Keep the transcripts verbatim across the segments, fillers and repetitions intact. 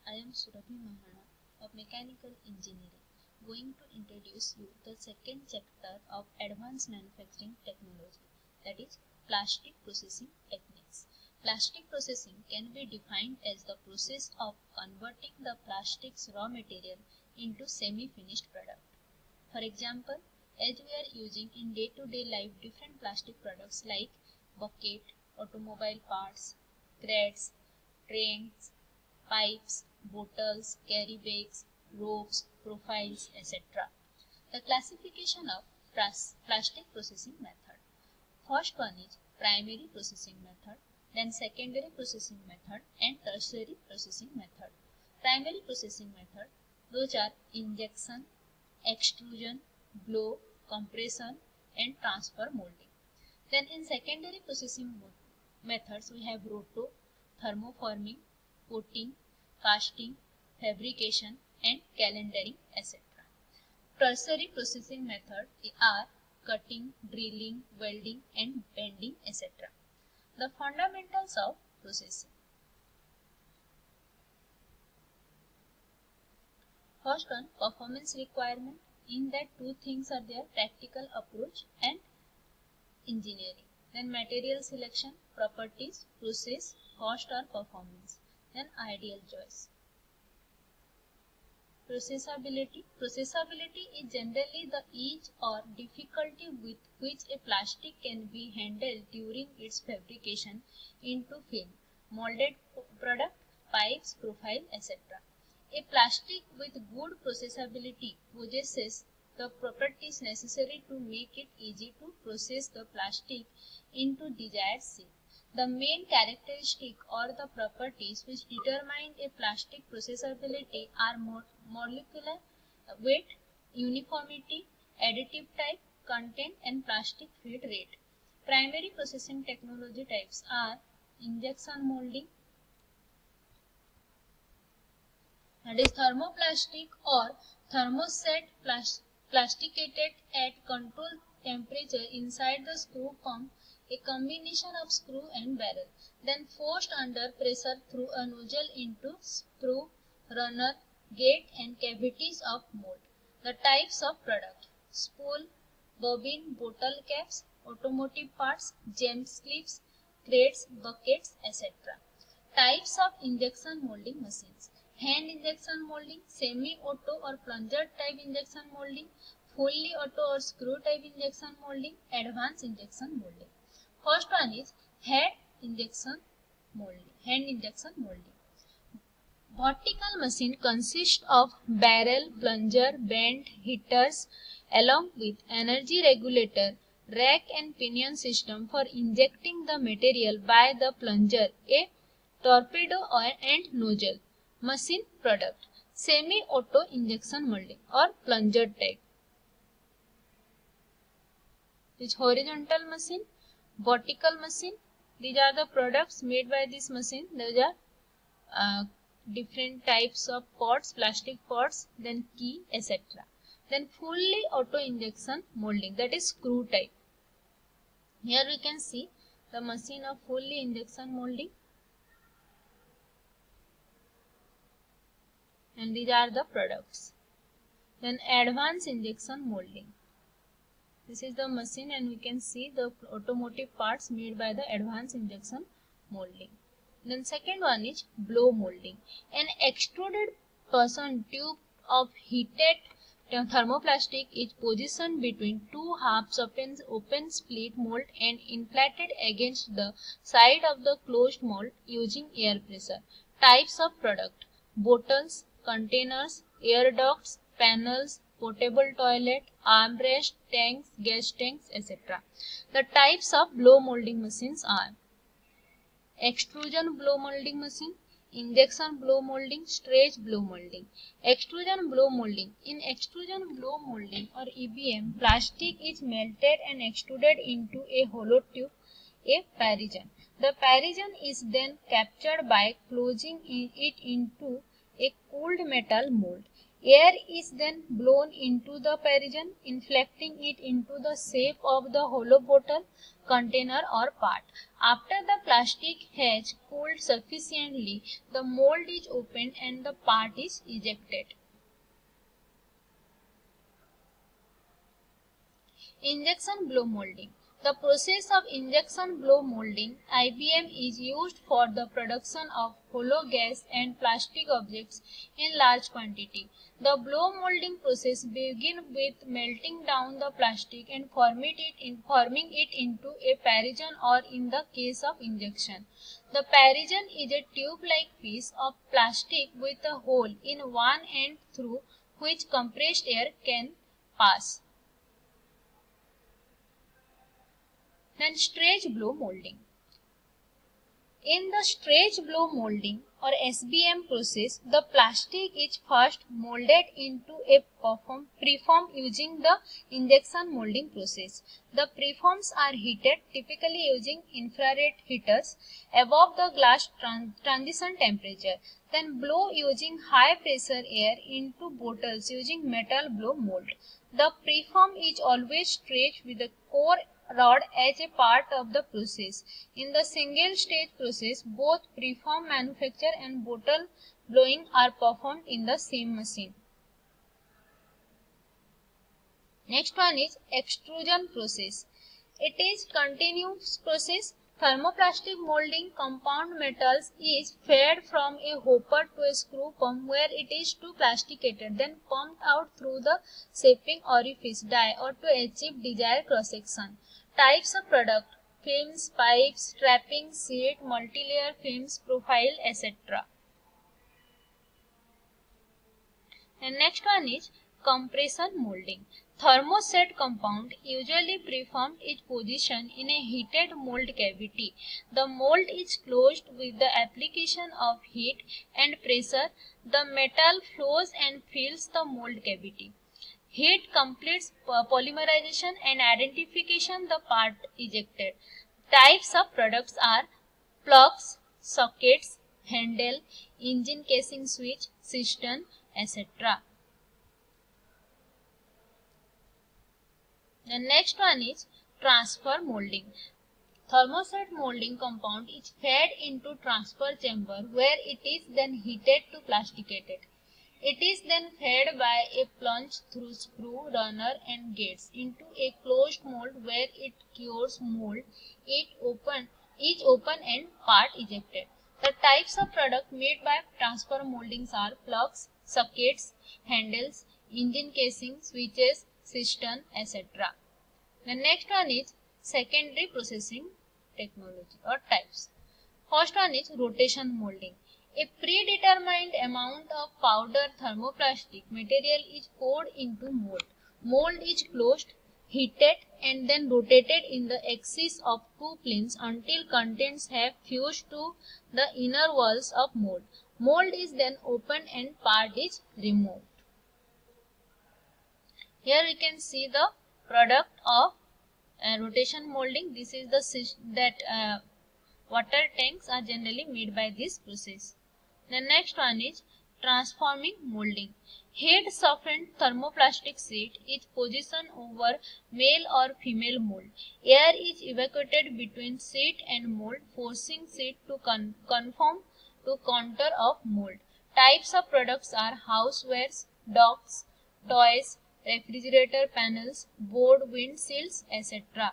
I am Surabhi Mahana of Mechanical Engineering, going to introduce you the second chapter of Advanced Manufacturing Technology, that is Plastic Processing Techniques. Plastic processing can be defined as the process of converting the plastic's raw material into semi-finished product. For example, as we are using in day-to-day life different plastic products like bucket, automobile parts, crates, trays, pipes, bottles, carry bags, ropes, profiles, et cetera. The classification of plastic processing method. First one is primary processing method, then secondary processing method and tertiary processing method. Primary processing method, those are injection, extrusion, blow, compression and transfer molding. Then in secondary processing methods we have roto, thermoforming, coating, casting, fabrication and calendering, et cetera. Tertiary processing methods are cutting, drilling, welding and bending, et cetera. The fundamentals of processing. First one, performance requirement. In that two things are there, practical approach and engineering. Then material selection, properties, process, cost or performance. Then ideal choice. Processability. Processability is generally the ease or difficulty with which a plastic can be handled during its fabrication into film, molded product, pipes, profile, et cetera. A plastic with good processability possesses the properties necessary to make it easy to process the plastic into desired shape. The main characteristic or the properties which determine a plastic processability are molecular weight, uniformity, additive type, content and plastic feed rate. Primary processing technology types are injection molding, that is thermoplastic or thermoset plas plasticated at controlled temperature inside the screw pump, a combination of screw and barrel, then forced under pressure through a nozzle into screw, runner, gate and cavities of mold. The types of product: spool, bobbin, bottle caps, automotive parts, gem clips, crates, buckets, et cetera. Types of injection molding machines: hand injection molding, semi-auto or plunger type injection molding, fully auto or screw type injection molding, advanced injection molding. First one is hand injection molding. Hand injection molding. Vertical machine consists of barrel, plunger, bend, heaters along with energy regulator, rack and pinion system for injecting the material by the plunger, a torpedo or and nozzle. Machine product: semi-auto injection molding or plunger type. This horizontal machine, vertical machine. These are the products made by this machine. These are uh, different types of pots, plastic pots, then key, et cetera. Then fully auto injection molding, that is screw type. Here we can see the machine of fully injection molding. And these are the products. Then advanced injection molding. This is the machine and we can see the automotive parts made by the advanced injection molding. Then second one is blow molding. An extruded person tube of heated thermoplastic is positioned between two halves of an open split mold and inflated against the side of the closed mold using air pressure. Types of product: bottles, containers, air ducts, panels, portable toilet, armrest, tanks, gas tanks, et cetera. The types of blow molding machines are extrusion blow molding machine, injection blow molding, stretch blow molding. Extrusion blow molding. In extrusion blow molding or E B M, plastic is melted and extruded into a hollow tube, a parisen. The parisen is then captured by closing it into a cooled metal mold. Air is then blown into the parison, inflecting it into the shape of the hollow bottle, container or part. After the plastic has cooled sufficiently, the mold is opened and the part is ejected. Injection blow molding. The process of injection blow molding I B M is used for the production of hollow gas and plastic objects in large quantity. The blow molding process begins with melting down the plastic and forming it, in, forming it into a parison, or in the case of injection, the parison is a tube-like piece of plastic with a hole in one end through which compressed air can pass. Then stretch blow molding. In the stretch blow molding or S B M process, the plastic is first molded into a preform using the injection molding process. The preforms are heated, typically using infrared heaters, above the glass trans transition temperature. Then blow using high pressure air into bottles using metal blow mold. The preform is always stretched with the core rod as a part of the process. In the single stage process, both preform manufacture and bottle blowing are performed in the same machine. Next one is extrusion process. It is continuous process. Thermoplastic molding compound metals is fed from a hopper to a screw pump where it is to plasticated, then pumped out through the shaping orifice die or to achieve desired cross section. Types of product: films, pipes, strapping, sheet, multilayer films, profile, et cetera. And next one is compression molding. Thermoset compound usually preformed is positioned in a heated mold cavity. The mold is closed with the application of heat and pressure. The metal flows and fills the mold cavity. Heat completes polymerization and identification the part ejected. Types of products are plugs, sockets, handle, engine casing switch, cistern, et cetera. The next one is transfer molding. Thermoset molding compound is fed into transfer chamber where it is then heated to plasticated. It is then fed by a plunge through screw, runner and gates into a closed mold where it cures mold. It open, each open and part ejected. The types of product made by transfer moldings are plugs, sockets, handles, engine casing, switches, cistern, et cetera. The next one is secondary processing technology or types. First one is rotation molding. A predetermined amount of powder thermoplastic material is poured into mold. Mold is closed, heated and then rotated in the axis of two planes until contents have fused to the inner walls of mold. Mold is then opened and part is removed. Here we can see the product of uh, rotation molding. This is the that uh, water tanks are generally made by this process. The next one is transforming molding. Heat softened thermoplastic sheet is positioned over male or female mold. Air is evacuated between sheet and mold, forcing sheet to con conform to contour of mold. Types of products are housewares, docks, toys, refrigerator panels, board windshields, et cetera.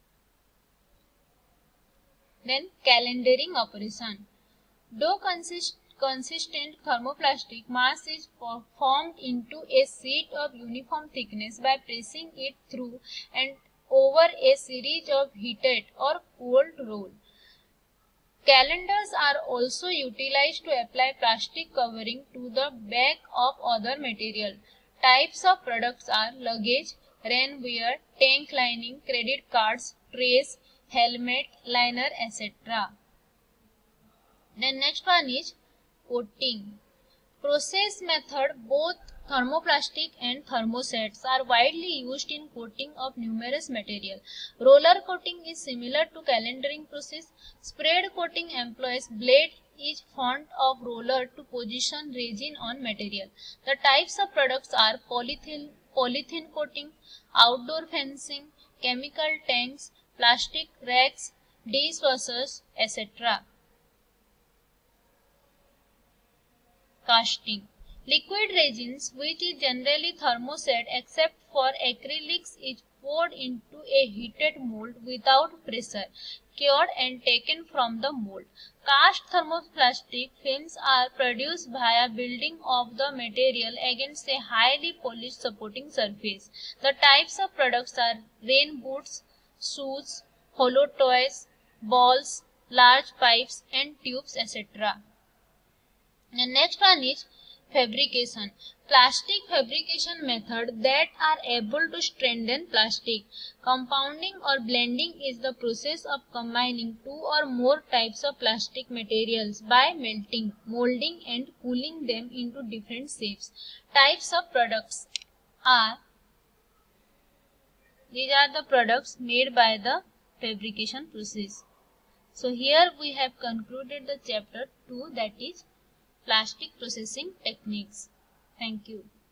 Then calendering operation. Dough consists consistent thermoplastic mass is formed into a sheet of uniform thickness by pressing it through and over a series of heated or cooled rolls. Calendars are also utilized to apply plastic covering to the back of other material. Types of products are luggage, rainwear, tank lining, credit cards, trays, helmet, liner, et cetera. Then next one is coating. Process method. Both thermoplastic and thermosets are widely used in coating of numerous material. Roller coating is similar to calendering process. Spread coating employs blade is font of roller to position resin on material. The types of products are polythene, polythene coating, outdoor fencing, chemical tanks, plastic racks, dishwashers, et cetera. Casting. Liquid resins, which is generally thermoset except for acrylics, is poured into a heated mold without pressure, cured and taken from the mold. Cast thermoplastic films are produced via building of the material against a highly polished supporting surface. The types of products are rain boots, shoes, hollow toys, balls, large pipes and tubes, et cetera. The next one is fabrication. Plastic fabrication method that are able to strengthen plastic. Compounding or blending is the process of combining two or more types of plastic materials by melting, molding and cooling them into different shapes. Types of products are, these are the products made by the fabrication process. So here we have concluded the chapter two, that is plastic processing techniques. Thank you.